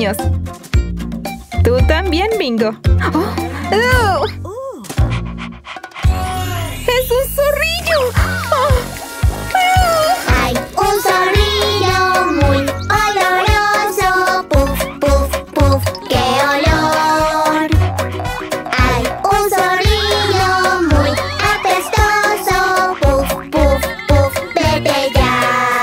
niños. Tú también, Bingo. ¡Oh! ¡Oh! ¡Es un zorrillo! ¡Oh! ¡Oh! Hay un zorrillo muy oloroso. Puf, puf, puf, qué olor. Hay un zorrillo muy apestoso. Puf, puf, puf, vete ya.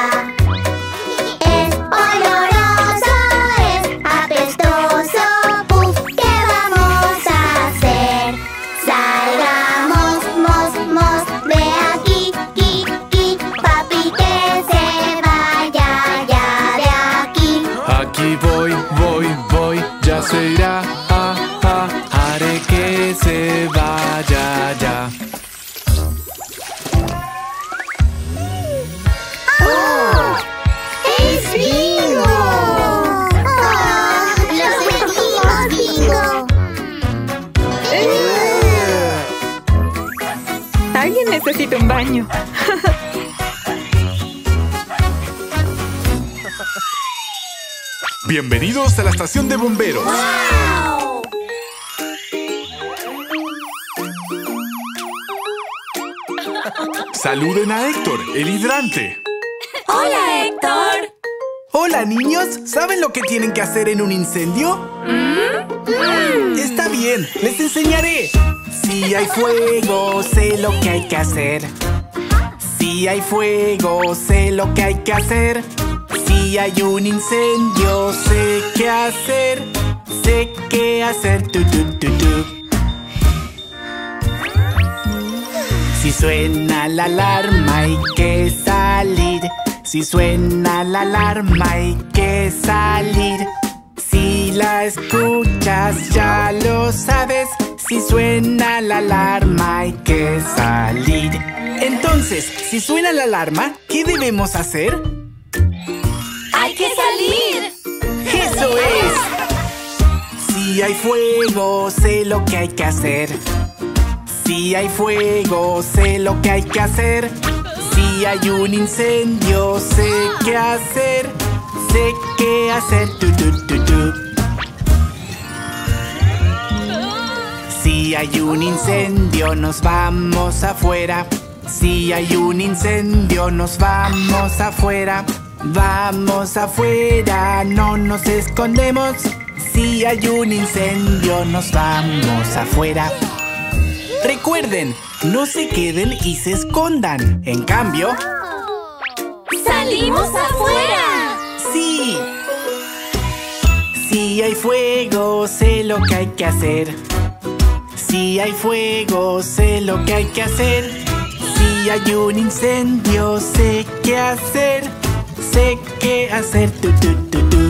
Es oloroso, es apestoso. Puf, ¿qué vamos a hacer? Salgamos, mos, mos, de aquí, qui, qui, papi, que se vaya ya de aquí. Aquí voy, voy, voy, ya se irá, haré que se vaya ya. ¡Oh! ¡Es Bingo! ¡Lo sentimos, Bingo! Alguien necesita un baño. Bienvenidos a la estación de bomberos. ¡Wow! Saluden a Héctor, el hidrante. ¡Hola, Héctor! Hola, niños. ¿Saben lo que tienen que hacer en un incendio? Está bien, les enseñaré. Si hay fuego, sé lo que hay que hacer. Si hay fuego, sé lo que hay que hacer. Si hay un incendio, sé qué hacer. Sé qué hacer. Tu, tu, tu, tu. Si suena la alarma hay que salir. Si suena la alarma hay que salir. Si la escuchas ya lo sabes. Si suena la alarma hay que salir. Entonces, si suena la alarma, ¿qué debemos hacer? ¡Hay que salir! ¡Eso es! Si hay fuego, sé lo que hay que hacer. Si hay fuego, sé lo que hay que hacer. Si hay un incendio, sé qué hacer. Sé qué hacer. Tu, tu, tu, tu. Si hay un incendio, nos vamos afuera. Si hay un incendio, nos vamos afuera. Vamos afuera, no nos escondemos. Si hay un incendio, nos vamos afuera. Recuerden, no se queden y se escondan. En cambio, ¡salimos afuera! ¡sí! Si hay fuego, sé lo que hay que hacer. Si hay fuego, sé lo que hay que hacer. Si hay un incendio, sé qué hacer. Sé qué hacer. Tu, tu, tu, tu.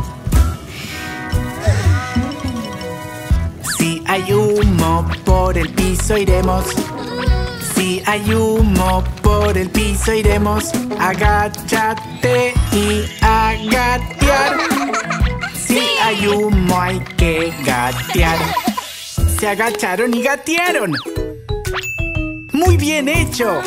Si hay humo por el piso iremos. Si hay humo por el piso iremos. Agáchate y a gatear. Si hay humo hay que gatear. Se agacharon y gatearon. ¡Muy bien hecho!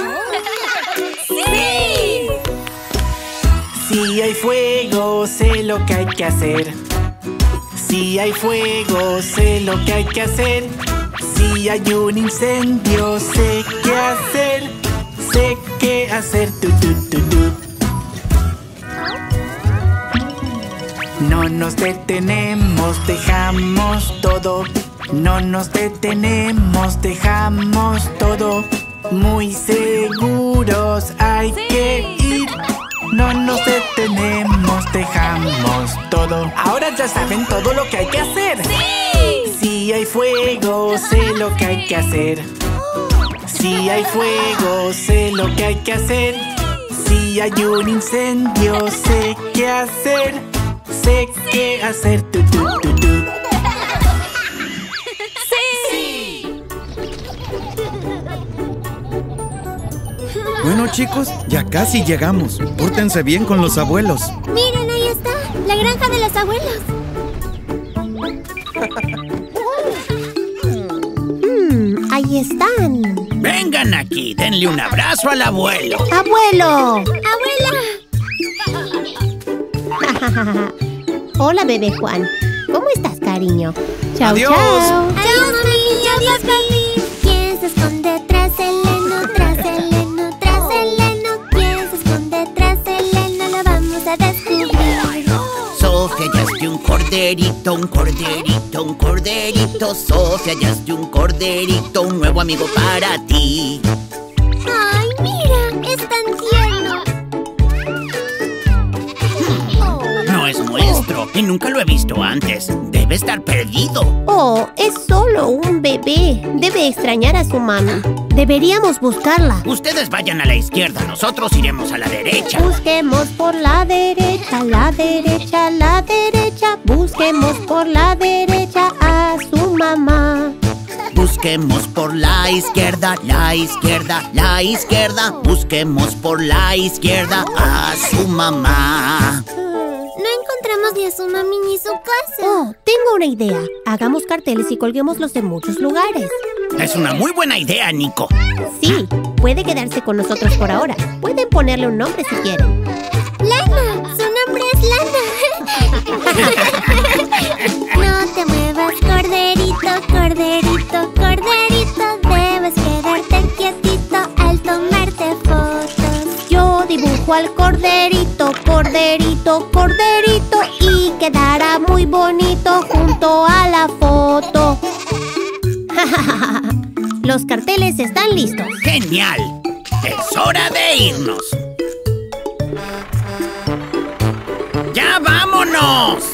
¡Sí! Si hay fuego, sé lo que hay que hacer. Si hay fuego, sé lo que hay que hacer. Si hay un incendio, sé qué hacer. Sé qué hacer. Tu, tu, tu, tu. No nos detenemos, dejamos todo. No nos detenemos, dejamos todo. Muy seguros hay que ir. No nos detenemos, dejamos todo. Ahora ya saben todo lo que hay que hacer. ¡Sí! Si hay fuego, sé lo que hay que hacer. Si hay fuego, sé lo que hay que hacer. Si hay un incendio, sé qué hacer. Sé qué hacer. Tu, tu, tu, tu. ¡Sí! Bueno, chicos, ya casi llegamos. Pórtense bien con los abuelos. Miren, ahí está, la granja de los abuelos. Ahí están. Vengan aquí, denle un abrazo al abuelo. ¡Abuelo! ¡Abuela! Hola, bebé Juan. ¿Cómo estás, cariño? Chao, Adiós. chao. Adiós, mami. Adiós, papi. ¿Quién se esconde tras el heno? Tras el heno, tras el heno. ¿Quién se esconde tras el heno? Lo vamos a descubrir. Sofía, hallaste un corderito, un corderito, un corderito. Sofía, hallaste un corderito, un nuevo amigo para ti. Ay, mira, es tan tierno. No es nuestro y nunca lo he visto antes. Debe estar perdido. Oh, es solo un bebé. Debe extrañar a su mami. Deberíamos buscarla. Ustedes vayan a la izquierda, nosotros iremos a la derecha. Busquemos por la derecha, la derecha, la derecha. Busquemos por la derecha a su mamá. Busquemos por la izquierda, la izquierda, la izquierda. Busquemos por la izquierda a su mamá. No encontramos ni a su mami ni su casa. Oh, tengo una idea. Hagamos carteles y colguémoslos en muchos lugares. Es una muy buena idea, Nico. Sí, puede quedarse con nosotros por ahora. Pueden ponerle un nombre si quieren. ¡Lana! ¡Su nombre es Lana! No te muevas, corderito, corderito, corderito. Debes quedarte quietito al tomarte fotos. Yo dibujo al corderito, corderito, corderito. Y quedará muy bonito junto a la foto. Los carteles están listos. ¡Genial! ¡Es hora de irnos! ¡Ya vámonos!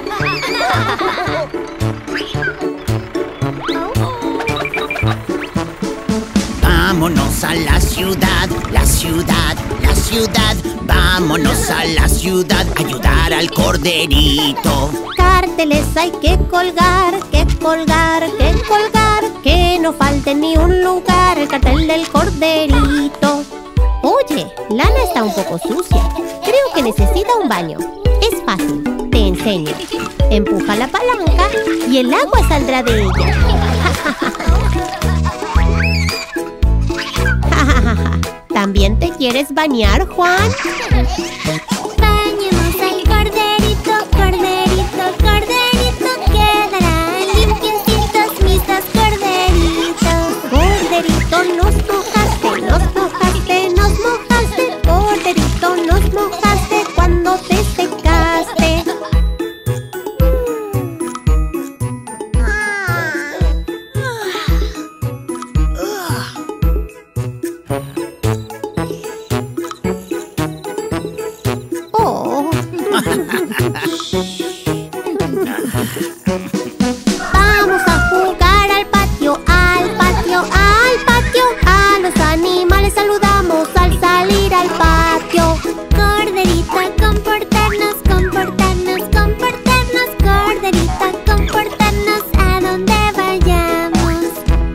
Vámonos a la ciudad, la ciudad, la ciudad. Vámonos a la ciudad a ayudar al corderito. Carteles hay que colgar, que colgar, que colgar. Que no falte ni un lugar, el cartel del corderito. Oye, Lana está un poco sucia. Creo que necesita un baño. Es fácil, te enseño. Empuja la palanca y el agua saldrá de ella. ¿También te quieres bañar, Juan? Bañemos al corderito, corderito, corderito. Quedarán limpiecitos mis dos corderitos. Corderito, nos mojaste, nos mojaste, nos mojaste. Corderito, nos mojaste cuando te secaste. Oh. Vamos a jugar al patio, al patio, al patio. A los animales saludamos al salir al patio. Corderita, comportarnos, comportarnos, comportarnos. Corderita, comportarnos a donde vayamos.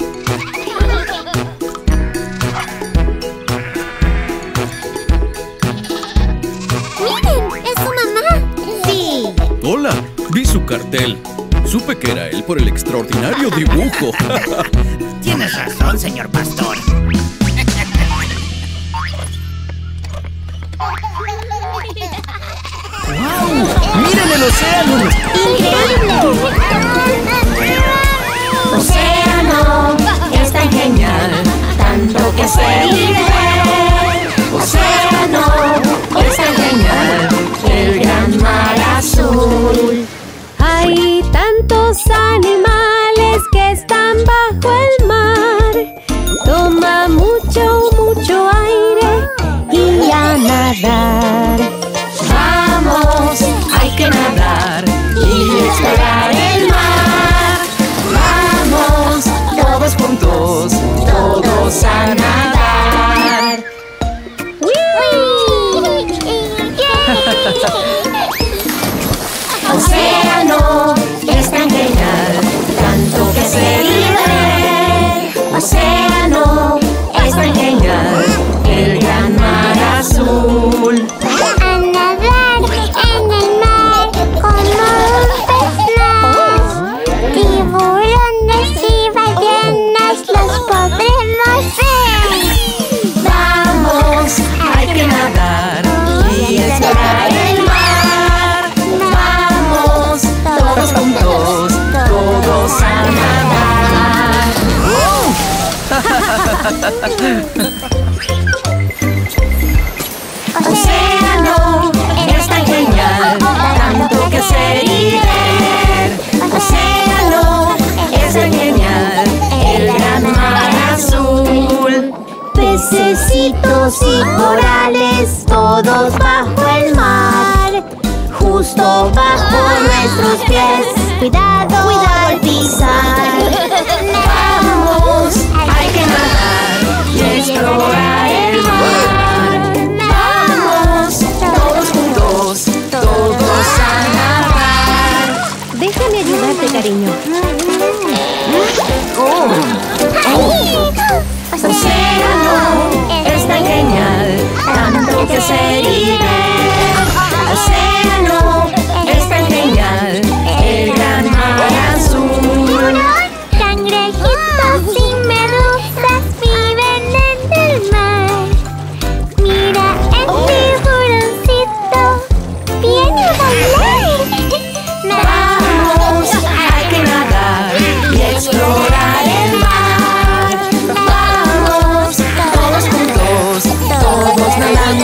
¡Miren! ¡Es su mamá! ¡Sí! Hola, vi su cartel. Supe que era él por el extraordinario dibujo. Tienes razón, señor pastor. ¡Miren el océano! ¡Increíble! Océano, es tan genial, tanto que se vive. Océano, es tan genial, el gran mar azul. Hay tantos animales que están bajo el mar. Toma mucho, mucho aire y a nadar. Vamos, hay que nadar y explorar el mar. Vamos, todos juntos, todos a nadar. Océano, es tan genial, tanto que se vive. Océano, es tan genial, tanto que hacer y ver. Océano, es tan genial, el gran mar azul. Pececitos y corales, todos bajo el mar, justo bajo nuestros pies. Cuidado, cuidado al pisar. Vamos, hay que nadar y explorar el mar. Vamos, todos juntos, todos a nadar. Déjame ayudarte, cariño. Océano, es tan genial, tanto que hacer y ver. Océano, es tan genial, el gran mar azul. Cangrejitos y medusas viven en el mar. Mira el tiburoncito, viene a bailar. Vamos, hay que nadar y explorar el mar. Vamos, todos juntos, todos nadando.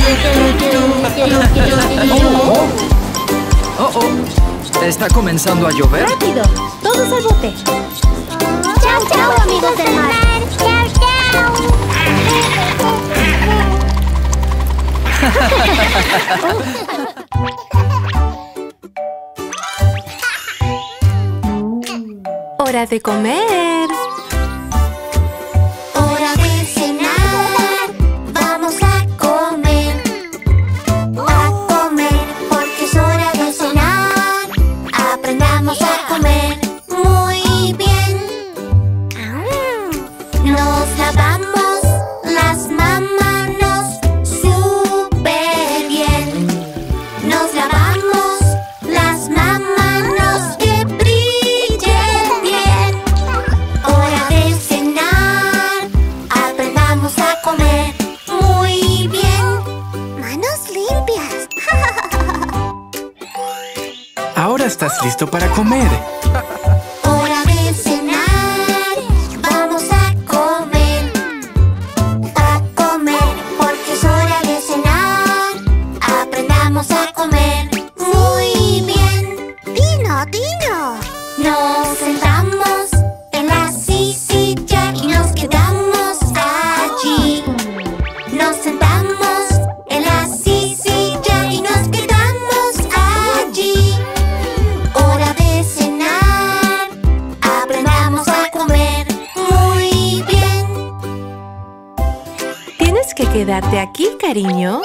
¿Está comenzando a llover? ¡Rápido! ¡Todos al bote! Chao, chao, amigos del mar. Chao, ¡Hora de comer! Hora de cenar, vamos a comer, porque es hora de cenar. Aprendamos a comer muy bien. Nos lavamos las manos súper bien. Nos lavamos las manos que brillen bien. Hora de cenar, aprendamos a comer muy bien. Manos limpias. Ahora estás listo para comer. Hora de cenar, vamos a comer, porque es hora de cenar. Aprendamos a comer muy bien. Dino, Dino. Nos sentamos en la silla y nos quedamos allí. Nos sentamos en la silla y nos quedamos allí. Hora de cenar, aprendamos a comer muy bien. Tienes que quedarte aquí, cariño.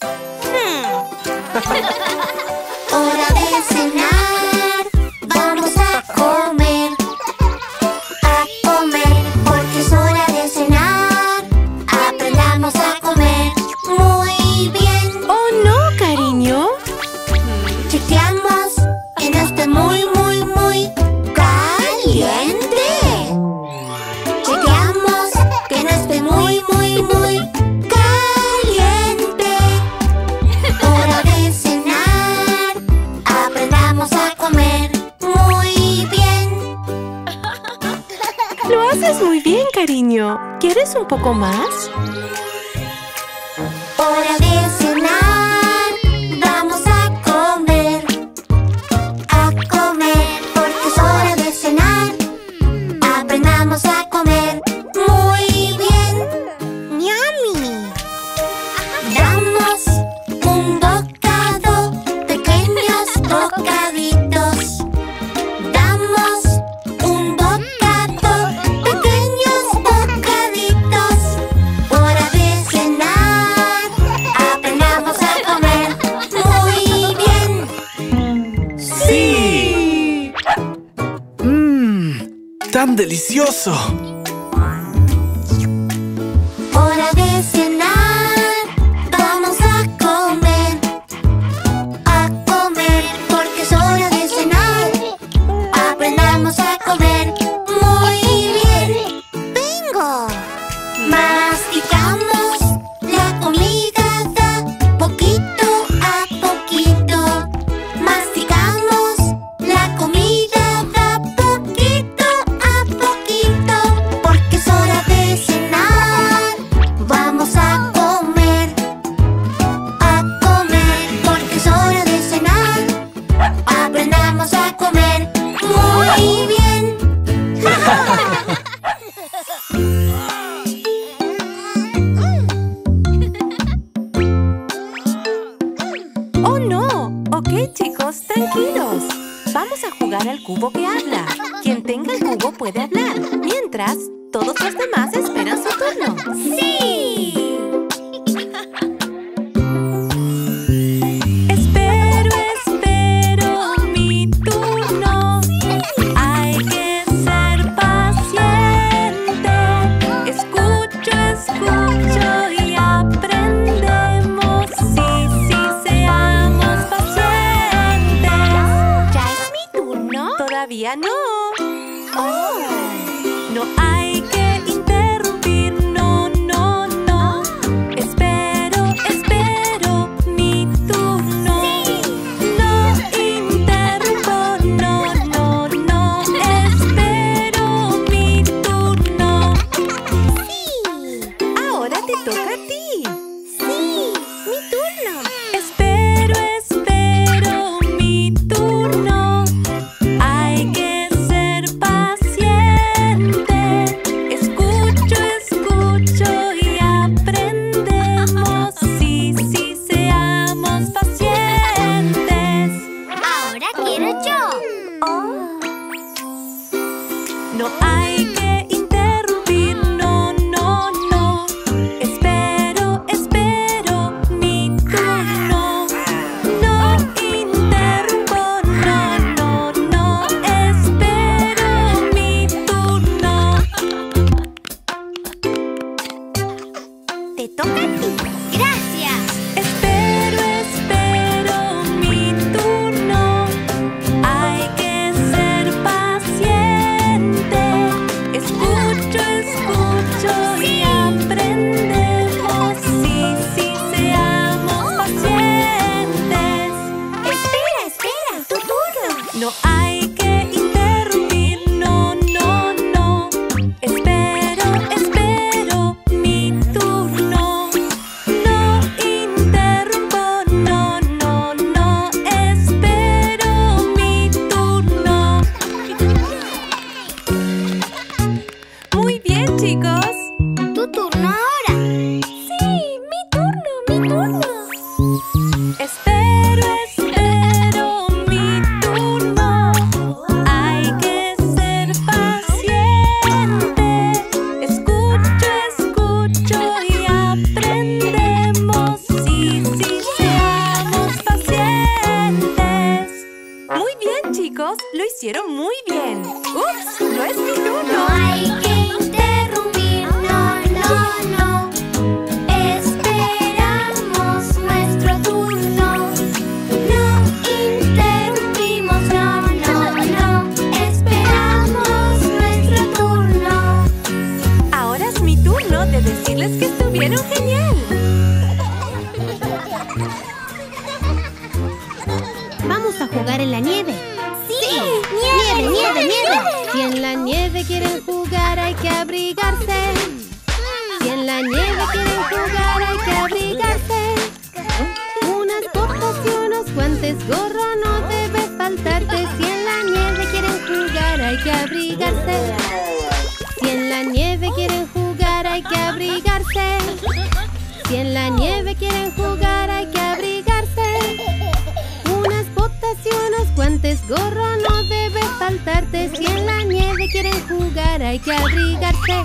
Hora de cenar, vamos a comer, porque es hora de cenar. Aprendamos a comer muy bien. ¡Oh, no, cariño! Chequeamos que no esté muy caliente. Chequeamos que no esté muy caliente. Hora de cenar, aprendamos a comer muy bien. Lo haces muy bien, cariño. ¿Quieres un poco más? Hora de cenar, vamos a comer, porque es hora de cenar. Aprendamos a comer muy bien. ¡Yummy! Damos un bocado, pequeños bocaditos. Damos un bocado, pequeños bocaditos. Hora de cenar, aprendamos a comer muy bien. ¡Sí! ¡Tan delicioso! Hora de cenar, vamos a comer, porque es hora de cenar. Aprendamos a comer muy bien. ¡Bingo! Masticamos la comida poquito a poquito. Masticamos la comida poquito a poquito. cubo que habla. Quien tenga el cubo puede hablar. Mientras, todos los demás esperan su turno. ¡Sí! Espero mi turno. Hay que ser paciente. Escucho y aprendemos. Sí, seamos pacientes. ¿Ya es mi turno? Todavía no. No hay que interrumpir, no. Espero mi turno. No interrumpo, no. Espero mi turno. Ahora te toca a ti. ¡Sí! ¡Mi turno! Espero mi turno. Hay que ser paciente. Escucho y aprendemos. Sí, seamos pacientes. Ahora quiero yo. No hay que interrumpir, no. Espero mi turno. No interrumpo, no. Espero mi turno. Te toca a ti. ¡Gracias! Espero mi turno. Hay que ser paciente. Escucho y aprendemos. Sí, seamos pacientes. Espera, tu turno. No hay que interrumpir, no. Espero mi turno. No interrumpo, no. Espero mi turno. Muy bien, chicos. Tu turno ahora. Sí, mi turno. Espero mi turno. Hay que ser paciente. Escucho y aprendemos. Sí, seamos pacientes. Muy bien, chicos. Lo hicieron muy bien. ¡Ups! No es mi turno. No hay que interrumpir, no. Esperamos nuestro turno. No interrumpimos, no. Esperamos nuestro turno. Ahora es mi turno de decirles que estuvieron genial. Vamos a jugar en la nieve. ¡Sí! ¡Nieve! Si en la nieve quieren jugar hay que abrigarse. Si en la nieve quieren jugar hay que abrigarse. Unas botas y unos guantes, gorro no debe faltarte. Si en la nieve quieren jugar hay que abrigarse. Si en la nieve quieren jugar hay que abrigarse. Si en la nieve quieren jugar hay que abrigarse. Unas botas y unos guantes, gorro no debe faltarte. Si en la nieve quieren jugar hay que abrigarse.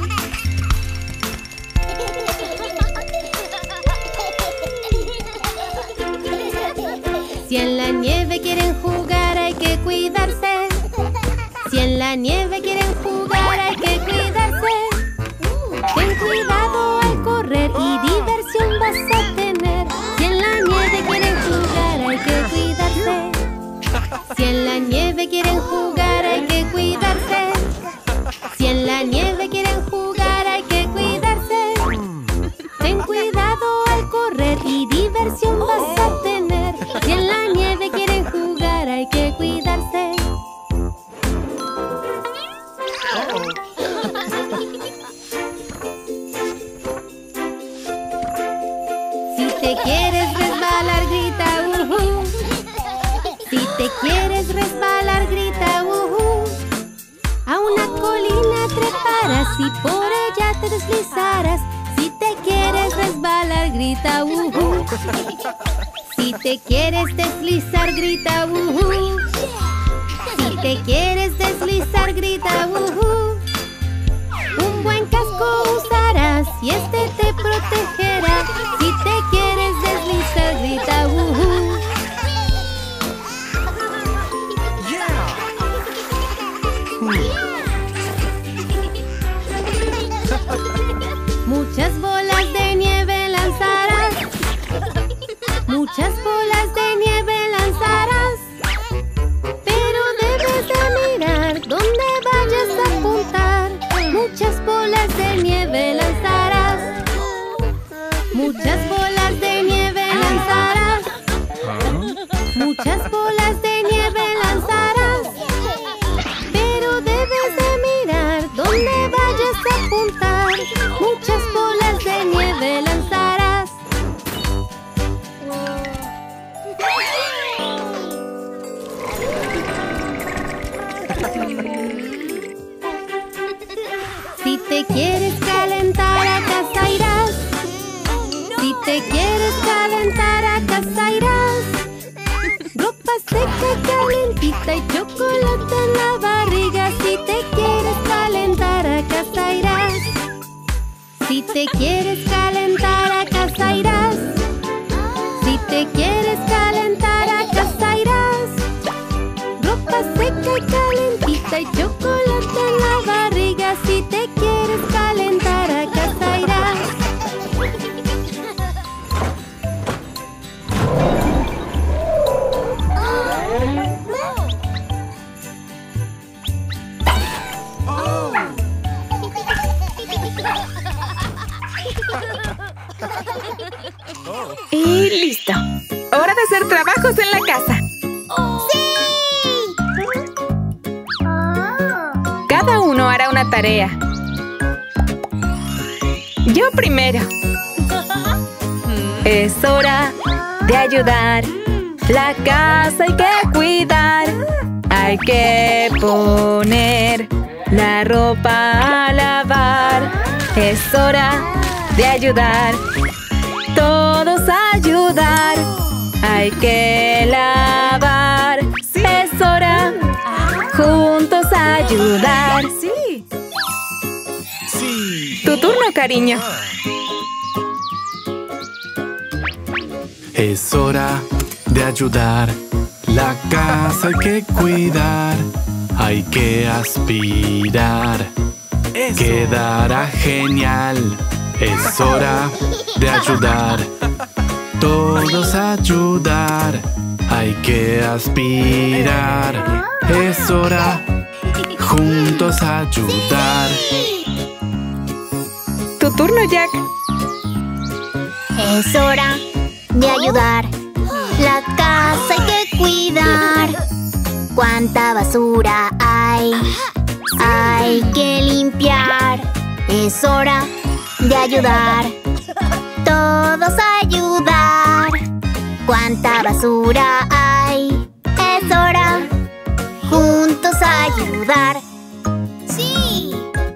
Si en la nieve quieren jugar hay que cuidarse. Si en la nieve quieren jugar hay que cuidarse. Ten cuidado al correr y diversión vas a tener. Si en la nieve quieren jugar hay que cuidarse. Si en la nieve quieren jugar hay que cuidarse. Si en la nieve quieren jugar hay que cuidarse. Ten cuidado al correr y diversión vas a tener. Si en la nieve quieren jugar hay que cuidarse. Si te quieres resbalar, grita ¡uhú! Si te quieres resbalar, grita ¡uhú! A una colina treparás y por ella te deslizarás. Si te quieres resbalar, grita ¡uhú! Si te quieres deslizar, grita ¡uhú! Si Si te quieres deslizar, grita ¡woohoo! Un buen casco usarás y este te protegerá. Si te quieres deslizar, grita ¡woohoo! Muchas bolas de nieve lanzarás. Muchas bolas de nieve lanzarás. Pero debes de mirar dónde vayas a apuntar. Muchas bolas de nieve lanzarás. Muchas bolas de nieve lanzarás. Muchas bolas de nieve lanzarás. Pero debes de mirar dónde vayas a apuntar. Muchas bolas de nieve lanzarás. Si te quieres calentar a casa irás. Si te quieres calentar a casa irás. Ropa seca, calentita y chocolate en la barriga. Si te quieres calentar a casa irás. Si te quieres calentar a casa irás. Si te quieres calentar a casa irás. Ropa seca y calentita y chocolate en la barriga. Si te quieres calentar a casa irás. Y listo. Hora de hacer trabajos en la casa. ¡Sí! Cada uno hará una tarea. Yo primero. Es hora de ayudar. La casa hay que cuidar. Hay que poner la ropa a lavar. Es hora de ayudar. Todos ayudar. Hay que lavar. Sí. Es hora juntos ayudar. Sí. Sí. Tu turno, cariño. Es hora de ayudar. La casa hay que cuidar. Hay que aspirar. Eso. Quedará genial. Es hora de ayudar. Todos ayudar. Hay que aspirar. Es hora juntos ayudar. Tu turno, Jack. Es hora de ayudar. La casa hay que cuidar. ¿Cuánta basura hay? Hay que limpiar. Es hora de ayudar. Todos ayudar. ¿Cuánta basura hay? Es hora juntos ayudar. ¡Sí!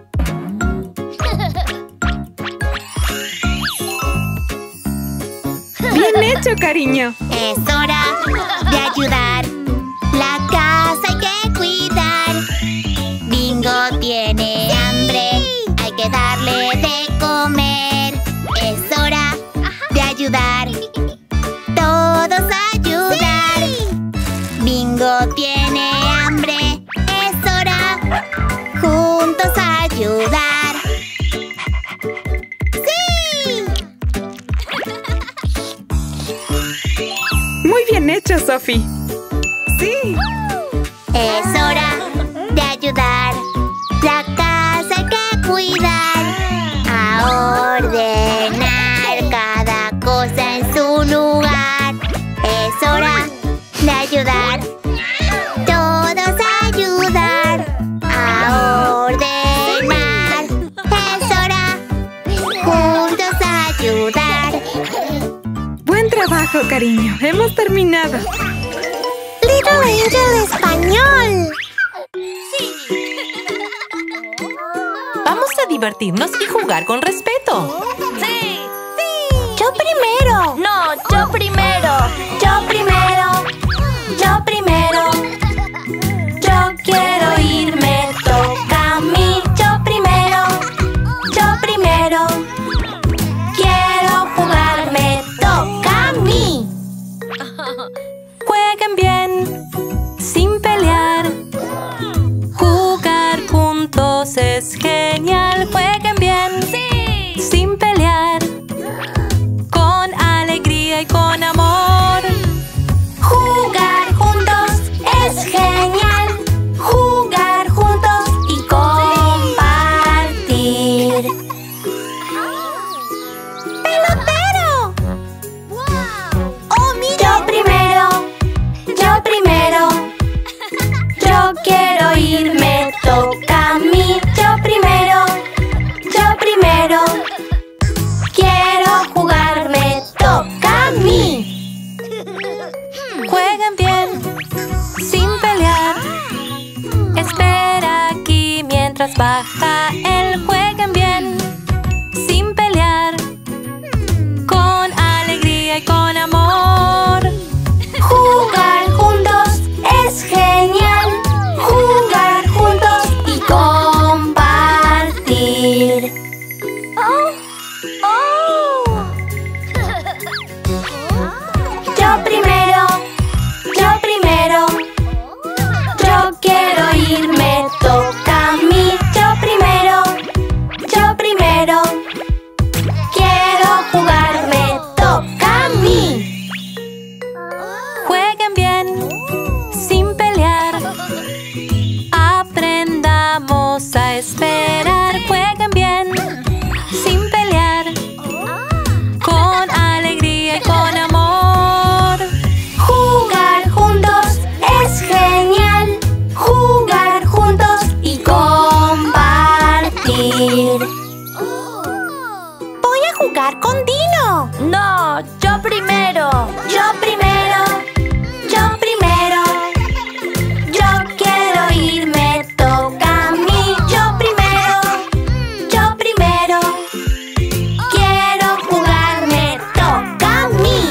Bien hecho, cariño. Es hora de ayudar. La casa hay que cuidar. Bingo tiene hambre. Hay que darle de comer. Es hora de ayudar. Todos ayudar. Bingo tiene hambre. Es hora juntos ayudar. ¡Sí! Muy bien hecho, Sophie. Sí. Es hora de ayudar. La casa hay que cuidar. A ordenar cada cosa en su lugar. Es hora de ayudar. Todos ayudar. A ordenar. Es hora juntos ayudar. Buen trabajo, cariño. Hemos terminado. Little Angel Español. Vamos a divertirnos y jugar con respeto. ¡Sí! ¡Sí! ¡Yo primero! No, yo primero. Yo primero. Yo primero. Yo mientras baja él. Jueguen bien, sin pelear, con alegría y con amor. Jugar juntos es genial. Jugar juntos y compartir. Yo primero, yo primero. Yo quiero irme, toca a mí. Yo primero, yo primero. Quiero jugar, me toca a mí. Jueguen bien, sin pelear, aprendamos a esperar. Jueguen bien, sin pelear, con alegría y con amor. Jugar juntos es genial. Jugar juntos y compartir. Voy a jugar con Dino. No, yo primero. Yo primero. Yo primero. Yo quiero irme, toca a mí. Yo primero. Yo primero. Quiero jugar, me toca a mí.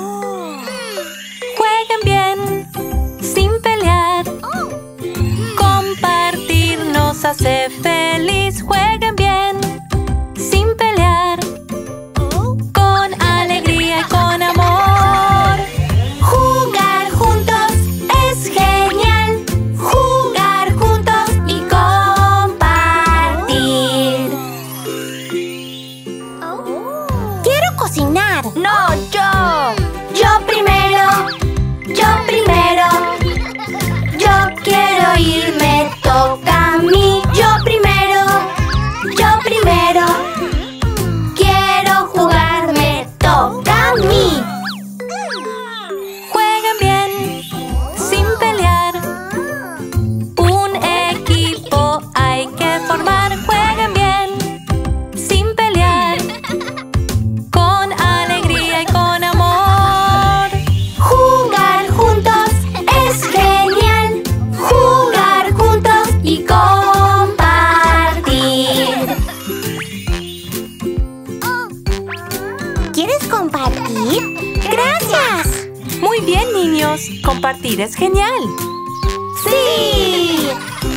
Jueguen bien, sin pelear, compartir nos hace feliz. Jueguen bien, sin pelear, con alegría y con amor. Jugar juntos es genial. Jugar juntos y compartir. Quiero cocinar. No, yo. Yo primero. Yo primero. Yo quiero irme, toca a mí. Yo primero. Yo primero. Quiero jugar, me toca a mí. Jueguen bien, sin pelear, un equipo hay que formar. Jueguen bien, sin pelear, con alegría y con amor. Jugar juntos es genial. Jugar juntos y compartir. ¿Quieres compartir? ¡Gracias! Muy bien, niños, compartir es genial. ¡Sí!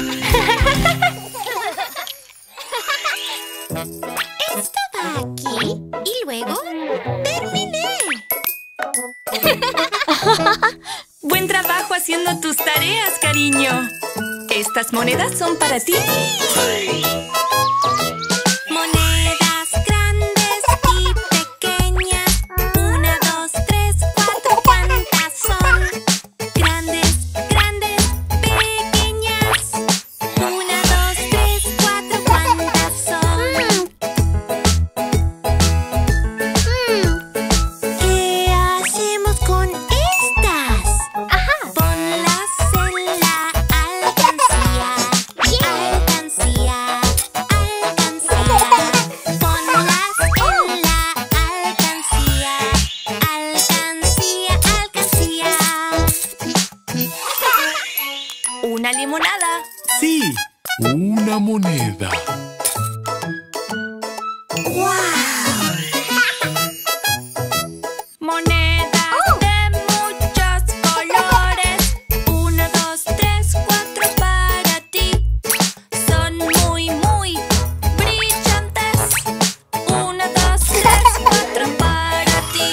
Estaba aquí y luego terminé. Buen trabajo haciendo tus tareas, cariño. Estas monedas son para ti. Monedas grandes y pequeñas. 1, 2, 3, 4. ¿Cuántas son? Grandes, grandes, pequeñas. 1, 2, 3, 4. ¿Cuántas son? ¿Qué hacemos con estas? Ponlas en la alcancía. Alcancía, alcancía. Ponlas en la alcancía. Alcancía, alcancía. Una limonada. Sí, una moneda. Monedas de muchos colores. 1, 2, 3, 4 para ti. Son muy, muy brillantes. 1, 2, 3, 4 para ti.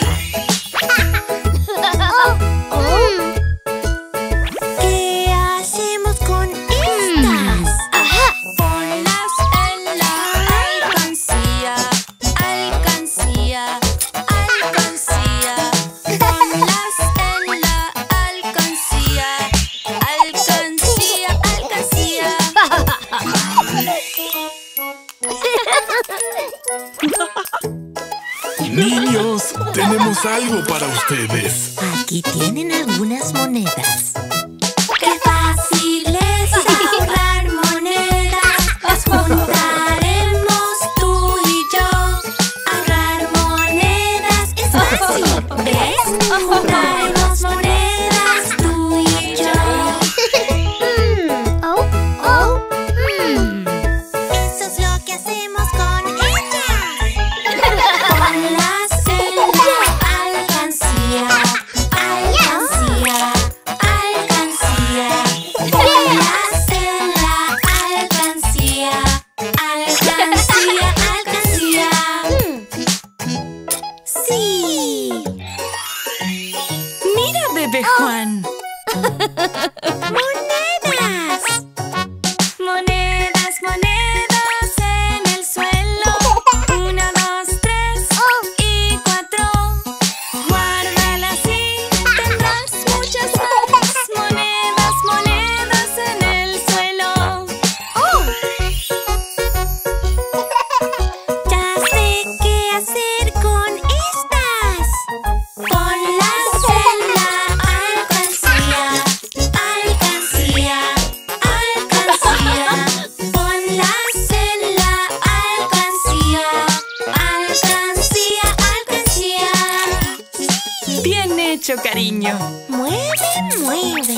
¿Qué hacemos con estas? Ponlas en la alcancía. Alcancía, alcancía. Ponlas en la alcancía. Alcancía, alcancía. Niños, tenemos algo para ustedes. Aquí tienen algunas monedas. ¡Qué fácil es ahorrar monedas! Las juntaremos tú y yo. Ahorrar monedas es fácil, ¿ves? Juntaremos monedas tú y yo. mucho cariño. Mueve, mueve.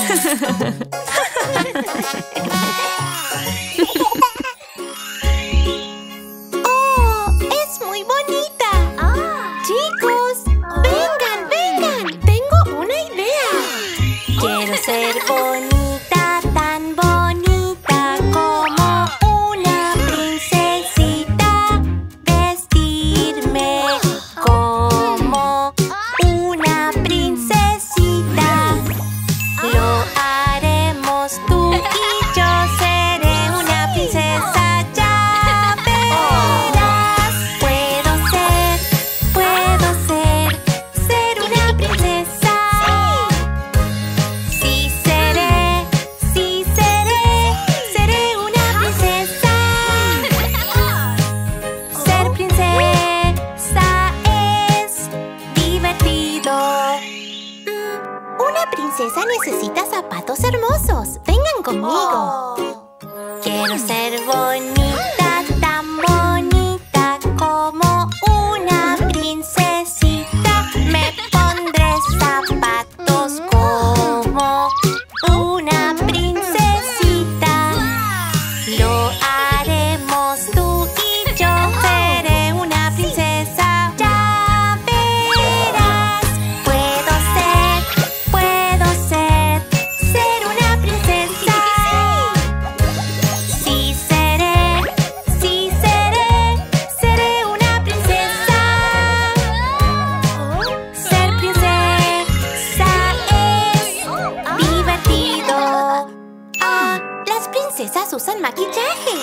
¡Oh! ¡Es muy bonita! Chicos, vengan, vengan. Tengo una idea. Quiero ser bonita, tan bonita como una princesita. Vestirme como una princesita. Lo haremos tú y yo. Seré una princesa, ya verás. Puedo ser una princesa. Sí seré una princesa. Ser princesa es divertido. Una princesa necesita zapatos hermosos. Vengan conmigo. Quiero ser bonita, tan bonita como una princesita. Me pondré zapatos como una princesita. Lo haremos tú y yo. Seré una princesa, ya verás. Puedo ser una princesa. Sí seré una princesa. Ser princesa es divertido. Las princesas usan maquillaje.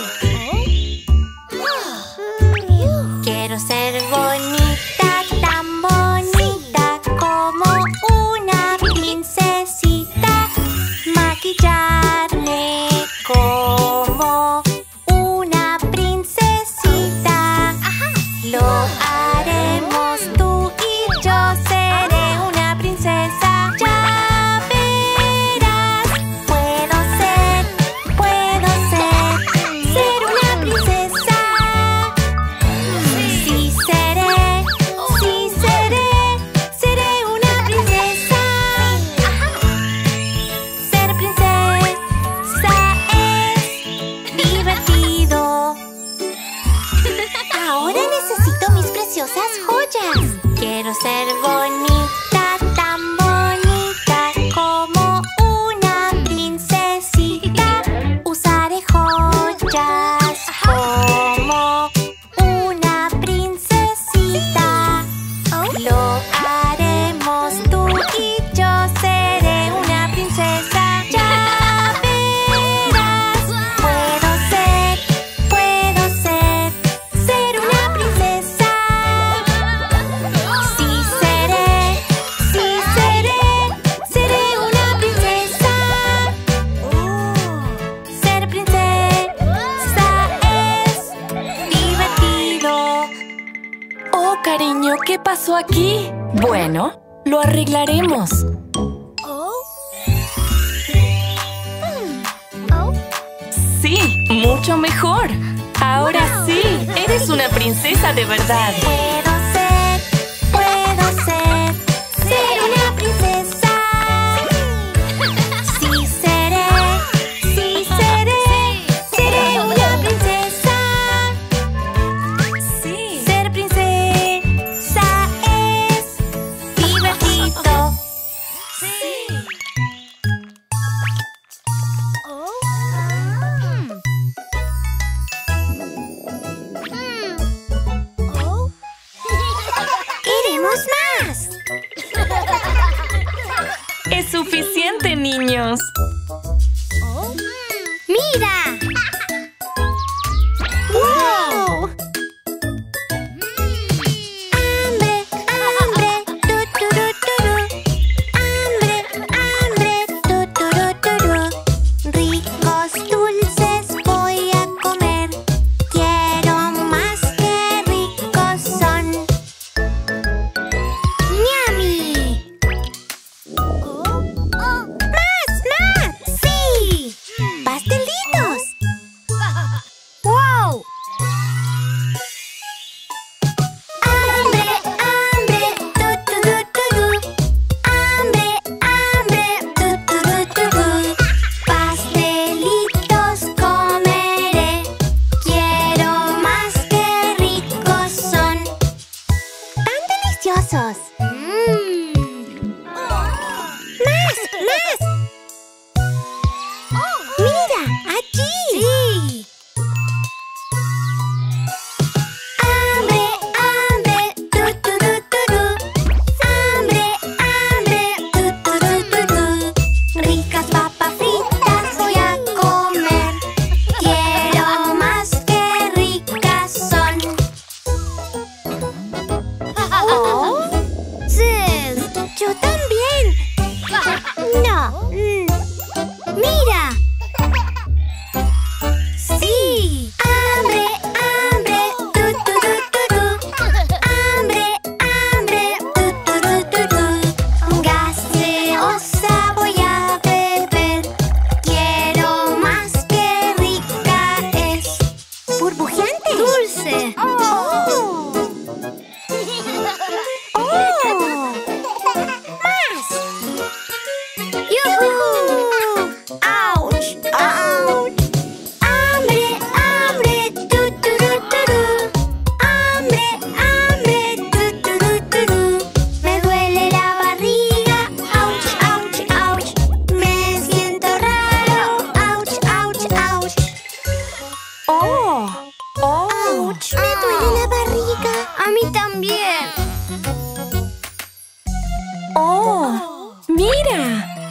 Quiero ser bonita, tan bonita como una princesita. Maquillarme como una princesita. Lo haremos tú y yo. Seré una princesa, ya verás. Puedo ser una princesa. Sí seré una princesa. Ser princesa es divertido. Ahora necesito mis preciosas joyas. Quiero ser bonita, tan bonita como una princesita. Usaré joyas como una princesita. Lo haremos tú y yo. Seré una princesa, ya verás. Puedo ser una princesa. Sí seré una princesa. Ser princesa es divertido. Oh, cariño, ¿qué pasó aquí? Bueno, lo arreglaremos. Sí, mucho mejor. Ahora sí, eres una princesa de verdad. Puedo ser una princesa. Sí seré una princesa. Sí. Ser princesa es divertido. Sí. ¡Queremos más! Es suficiente, niños. ¡Mira! ¡Wow! ¡Hambre, hambre! ¡Tuturuturu! ¡Hambre, hambre! ¡Tuturuturu! Ricos dulces voy a comer. Quiero más, que ricos son. ¡Yummy! ¡Más, más! deliciosos. ¡Más! ¡Mira! ¡Allí! ¡Sí! ¡Hambre! ¡Tu, tu, tu, tu, tu! ¡Hambre! Tu, tu, tu, tu, tu! Ricas papas fritas voy a comer. Quiero más, que ricas son. ¡Oh! ¡Sí! ¡Yo también! ¡No! ¡Mira! ¡Sí! ¡Hambre! Tu, tu, tu, tu, tu! ¡Hambre! Tu, tu, tu, tu, tu! Gaseosa voy a beber. Quiero más, que rica es. ¡Burbujeante! ¡Dulce! ¡Más! ¡Yujú! ¡Auch! ¡Auch! ¡Hambre! Tu, tu, tu, tu, tu! ¡Hambre! Tu, tu, tu, tu, tu! Me duele la barriga. ¡Auch! ¡Auch! ¡Auch! Me siento raro. ¡Auch! ¡Auch! ¡Auch! ¡Oh! ¡Auch! Me duele la barriga. A mí también. ¡Oh! ¡Mira!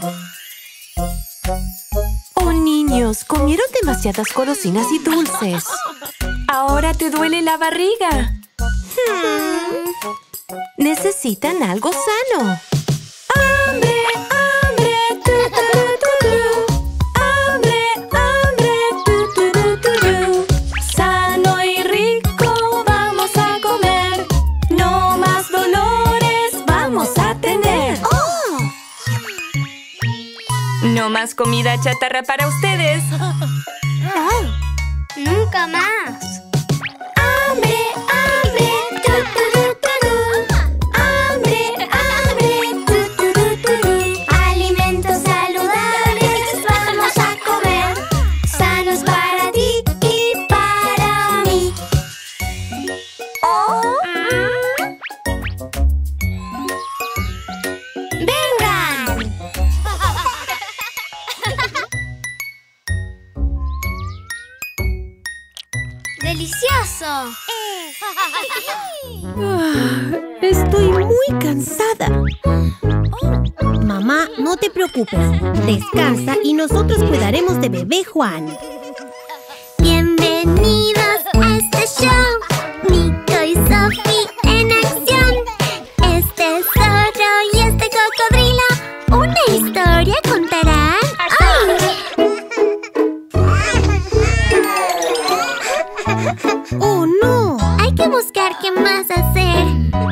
¡Oh, niños! Comieron demasiadas golosinas y dulces. Ahora te duele la barriga. Necesitan algo sano. ¡Hambre! Tu, tu, tu, tu, tu! ¡Hambre! Tu, tu, tu, tu, tu! Sano y rico vamos a comer. No más dolores vamos a tener. No más comida chatarra para ustedes. ¡Nunca más! ¡Hambre! Tu, tu, tu, tu, tu! ¡Hambre! Tu, tu, tu, tu, tu! Alimentos saludables vamos a comer. Sanos para ti y para mí. ¡Vengan! ¡Delicioso! Estoy muy cansada. Mamá, no te preocupes. Descansa y nosotros cuidaremos de bebé Juan. Bienvenidos a este show. Nico y Sophie en acción. Este zorro y este cocodrilo una historia contarán. ¡Ay! ¡Oh, no! Hay que buscar qué más hacer.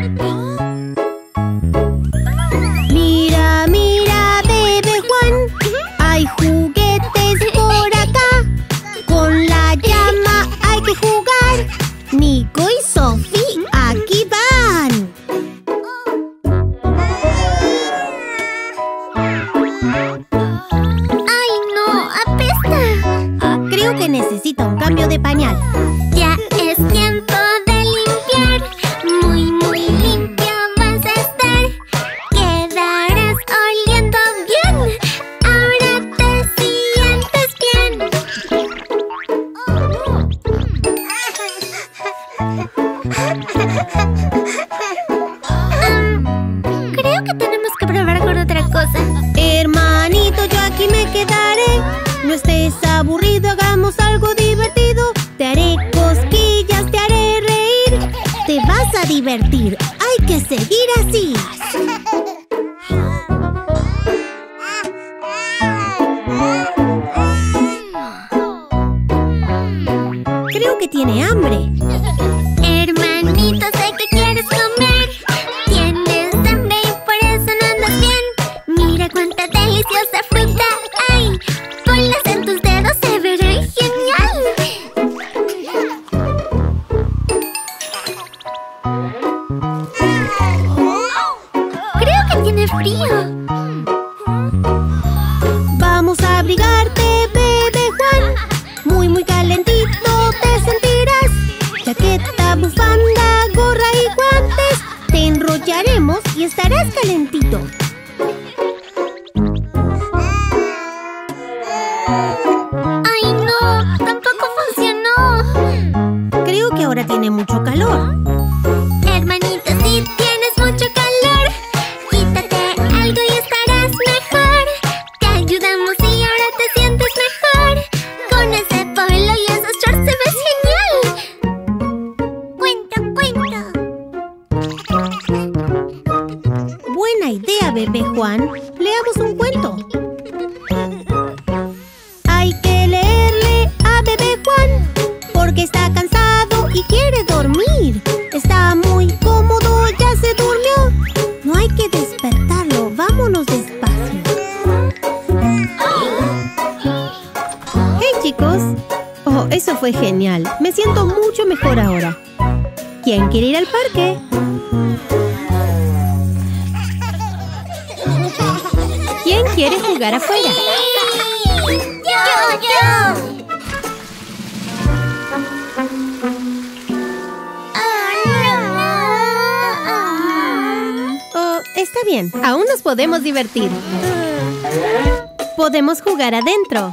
Mira, mira, bebé Juan. Hay juguetes por acá. Con la llama hay que jugar. Nico y Sophie aquí van. ¡Ay, no! ¡Apesta! Creo que necesita un cambio de pañal. Ya es tiempo de limpiar. Muy, muy limpio vas a estar. Quedarás oliendo bien. Ahora te sientes bien. Creo que tenemos que probar con otra cosa. Hermanito, yo aquí me quedaré. No estés aburrido, hagamos algo divertido. Te haré cosquillas, te haré reír. Te vas a divertir, hay que seguir así. Creo que tiene hambre. Hermanito, sé que quieres comer. Tienes hambre y por eso no andas bien. Mira cuánta deliciosa fruta hay. Ponlas en tus dedos, se verá genial. Creo que tiene frío. Vamos a abrigarte, bebé Juan. Muy, muy calentito te sentirás. Chaqueta, bufanda, gorra y guantes. Te enrollas enrollaremos y estarás calentito. ¡Ay, no! ¡Tampoco funcionó! Creo que ahora tiene mucho calor. Hermanito, si tienes mucho calor, quítate algo y estarás mejor. Te ayudamos y ahora te sientes mejor. Con ese polo y esos shorts te ves genial. Cuento. Buena idea, bebé Juan. Leamos un cuento. Hay que leerle a bebé Juan porque está cansado y quiere dormir. Está muy cómodo, ya se durmió. No hay que despertarlo, vámonos despacio. Hey, chicos. Oh, eso fue genial. Me siento mucho mejor ahora. ¿Quién quiere ir al parque? ¿Quién quiere jugar afuera? ¡Yo! Oh, está bien. Aún nos podemos divertir. Podemos jugar adentro.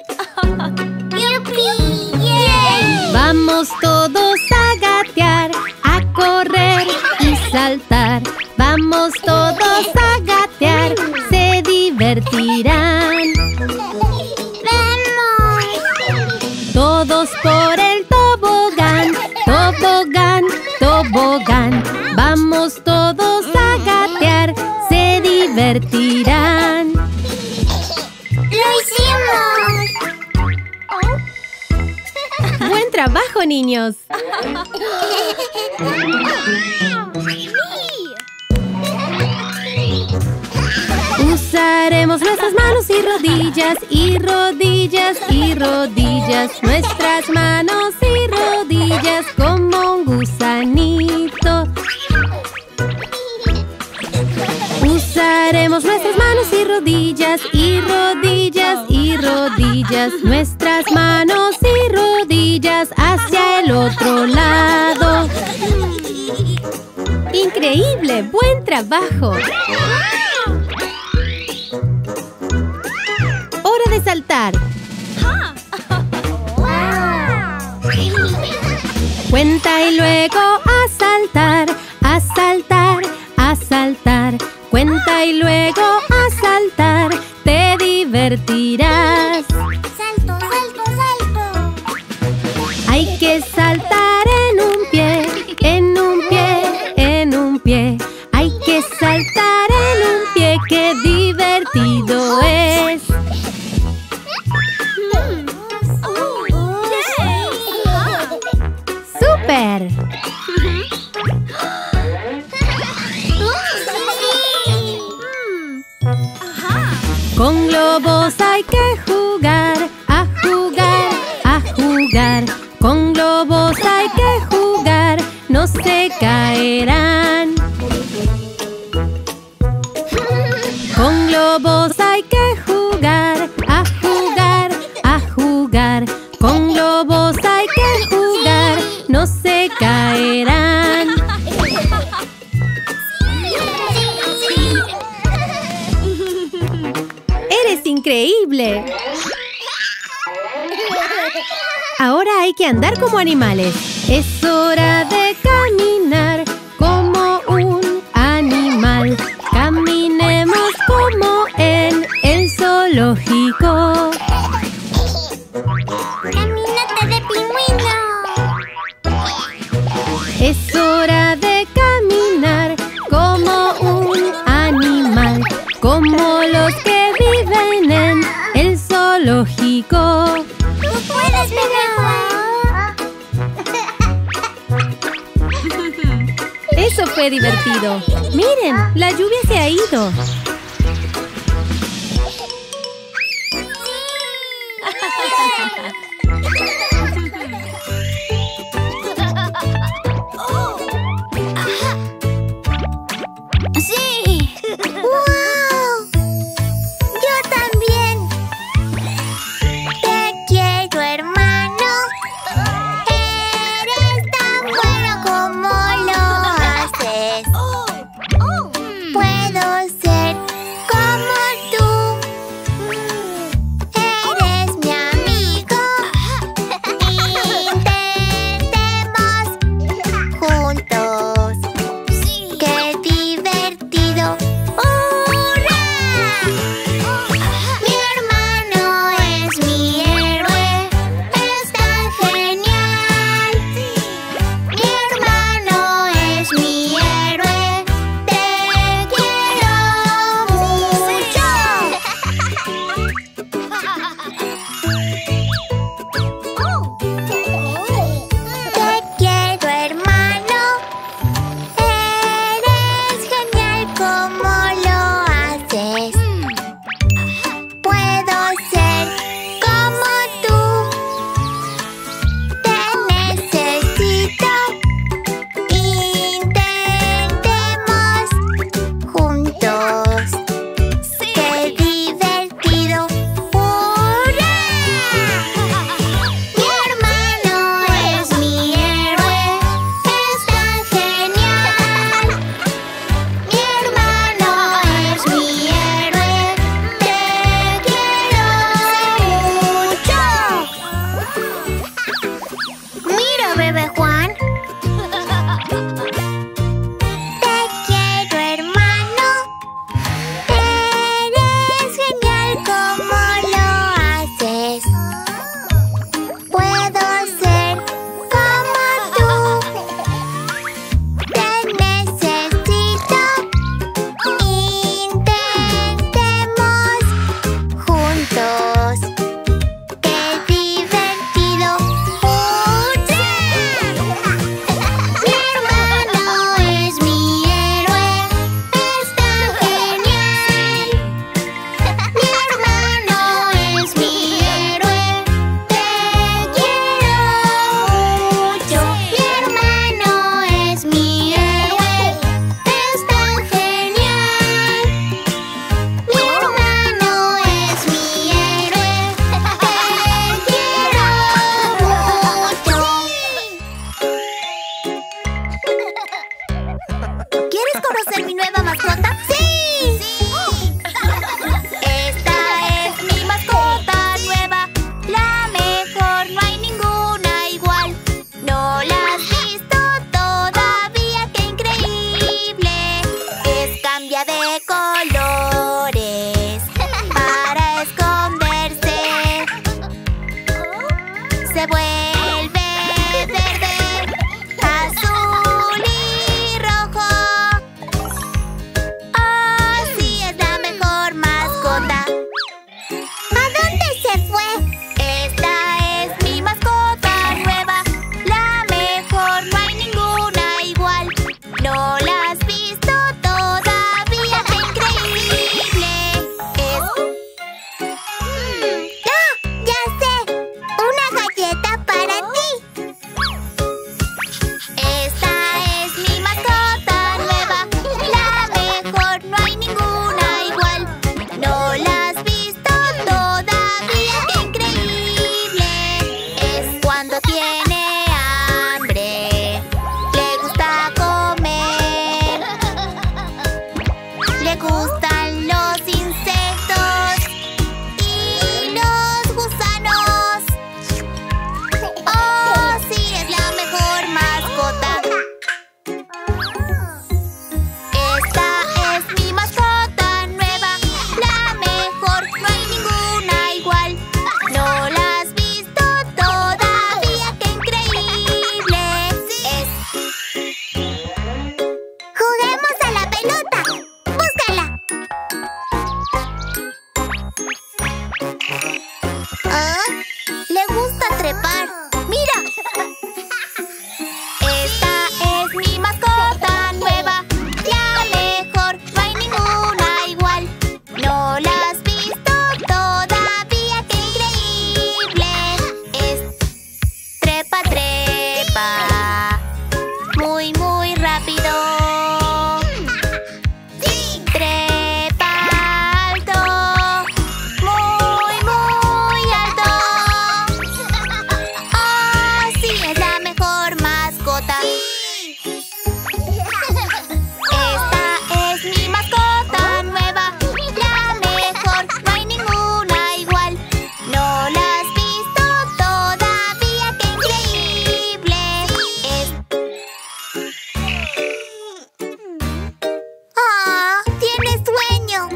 ¡Yupi! ¡Yay! Vamos todos a gatear, a correr y saltar. Vamos todos a gatear, se divertirán. ¡Vamos! Todos por el tobogán, tobogán, tobogán. Vamos todos a gatear, se divertirán. ¡Lo hicimos! ¡Buen trabajo, niños! Usaremos nuestras manos y rodillas, y rodillas, y rodillas. Nuestras manos y rodillas como un gusanito. Usaremos nuestras manos y rodillas, y rodillas, y rodillas. Nuestras manos y rodillas hacia el otro lado. ¡Increíble! ¡Buen trabajo! ¡Hora de saltar! Cuenta y luego a saltar, a saltar, a saltar. Cuenta y luego a saltar, te divertirás. ¡Salto, salto, salto! Hay que saltar en un pie, en un pie, en un pie. Hay que saltar en un pie, qué divertido es. ¡Súper! Con globos hay que jugar, a jugar, a jugar. Con globos hay que jugar, no se caerán. Con globos hay que jugar, a jugar, a jugar. Con globos hay que jugar, no se caerán. ¡Eres increíble! Ahora hay que andar como animales. Es hora de caminar como un animal. Caminemos como en el zoológico. ¡Camínate de pingüino! Es hora de caminar como un animal, como los que viven en el zoológico. ¡Tú puedes, bebé Juan! Eso fue divertido. Miren, la lluvia se ha ido. ¡Sí! ¡Wow! ¡Yo también! Te quiero, hermano. Eres tan bueno como lo haces. conocer mi nueva mascota? ¡Sí! Esta es mi mascota nueva, la mejor, no hay ninguna igual. ¿No la has visto todavía? ¡Qué increíble! Cambia de colores para esconderse. Se vuelve verde, azul y rojo. Oh, sí, es la mejor mascota. ¿A dónde se fue? Esta es mi mascota nueva, la mejor, no hay ninguna igual. ¿No la has visto todavía? ¡Qué increíble! ¡Ah! ¡Ya sé! ¡Una galleta para ti! Esta es mi mascota nueva, la mejor, no hay ninguna igual. ¿No la has visto todavía? ¡Qué increíble! Es cuando tiene hambre, le gusta comer, le gustan los insectos y los gusanos. Oh, sí, es la mejor mascota. Esta es mi mascota nueva, la mejor, no hay ninguna igual. ¿No la has visto todavía? ¡Qué increíble! ¡Juguemos a la pelota! ¡Búscala! ¿Ah? Le gusta trepar. ¡Mira! Esta es mi mascota nueva, la mejor, no hay ninguna igual. ¿No la has visto todavía? ¡Qué increíble! Trepa, trepa, muy, muy rápido. Trepa alto, muy, muy alto. Oh, sí, es la mejor mascota. Esta es mi mascota nueva, la mejor, no hay ninguna igual. ¿No la has visto todavía? ¡Qué increíble! ¡Ah! ¡Tiene sueño!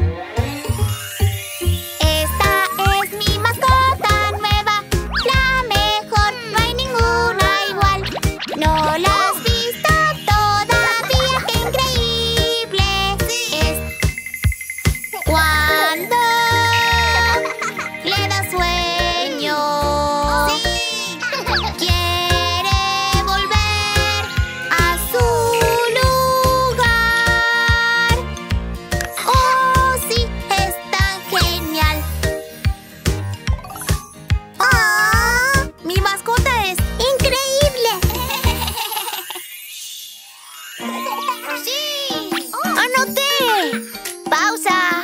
Esta es mi mascota nueva, la mejor, no hay ninguna igual. ¿No la has visto todavía? ¡Qué increíble! Cuando le da sueño, quiere volver a su lugar. Oh, sí, es tan genial. ¡Ah! Mi mascota es increíble. ¡Sí! ¡Anoté! ¡Pausa!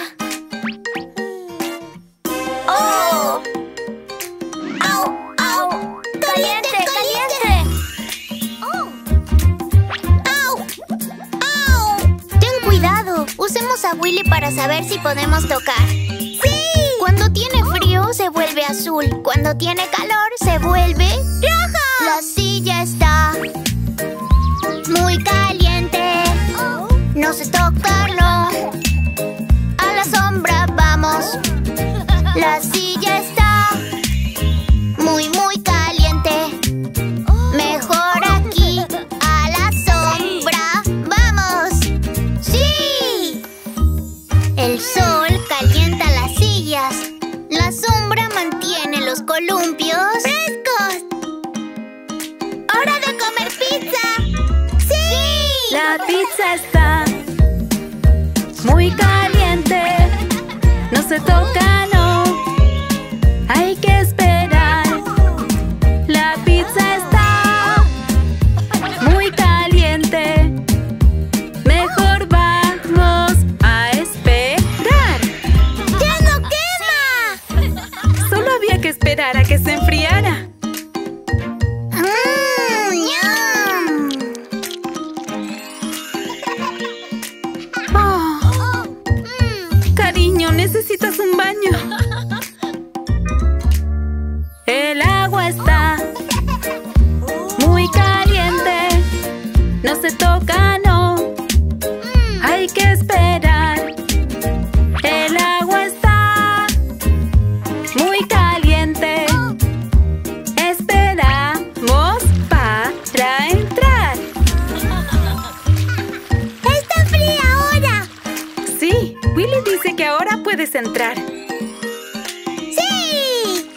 ¡Oh! ¡Au! ¡Au! ¡Caliente! ¡Caliente! ¡Au! ¡Au! Ten cuidado. Usemos a Willy para saber si podemos tocar. ¡Sí! Cuando tiene frío se vuelve azul. Cuando tiene calor se vuelve roja. La silla está muy caliente. No se toca, no. A la sombra vamos. La silla está muy, muy caliente. Mejor aquí, a la sombra. ¡Vamos! ¡Sí! El sol calienta las sillas. La sombra mantiene los columpios frescos. ¡Hora de comer pizza! ¡Sí! La pizza está muy caliente. No se toca, no. Hay que esperar. La pizza está muy caliente. Mejor vamos a esperar. ¡Ya no quema! Solo había que esperar a que se enfriara. ¡Yum! no se toca, no. Hay que esperar. El agua está muy caliente. Esperamos para entrar. ¡Está fría ahora! Sí, Willy dice que ahora puedes entrar. ¡Sí!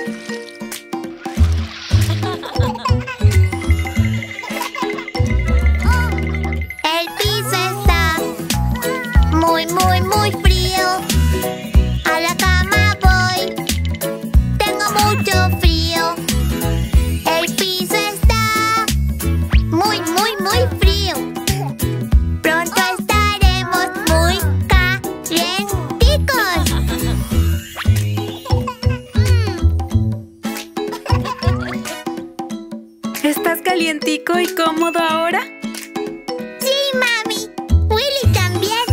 El piso está muy, muy, muy frío. A la cama voy. Tengo mucho frío. El piso está muy, muy, muy frío. Pronto estaremos muy calienticos. ¿Estás calientico y cómodo ahora? Sí, mami. Willy también.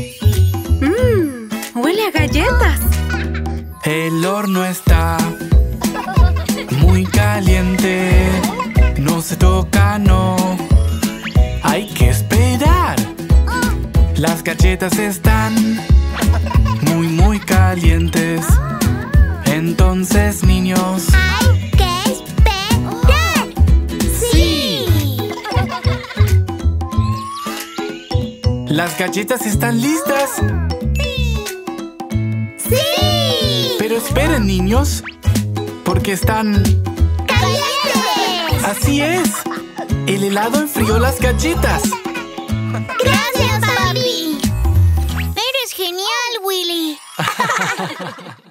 Huele a galletas. El horno está muy caliente. No se toca, no. Hay que esperar. Las galletas están muy, muy calientes. Entonces, niños, Hay que esperar. Sí. las galletas están listas. Sí. Pero esperen, niños, porque están... ¡Calientes! Así es. El helado enfrió las galletas. Gracias, papi. Eres genial, Willy.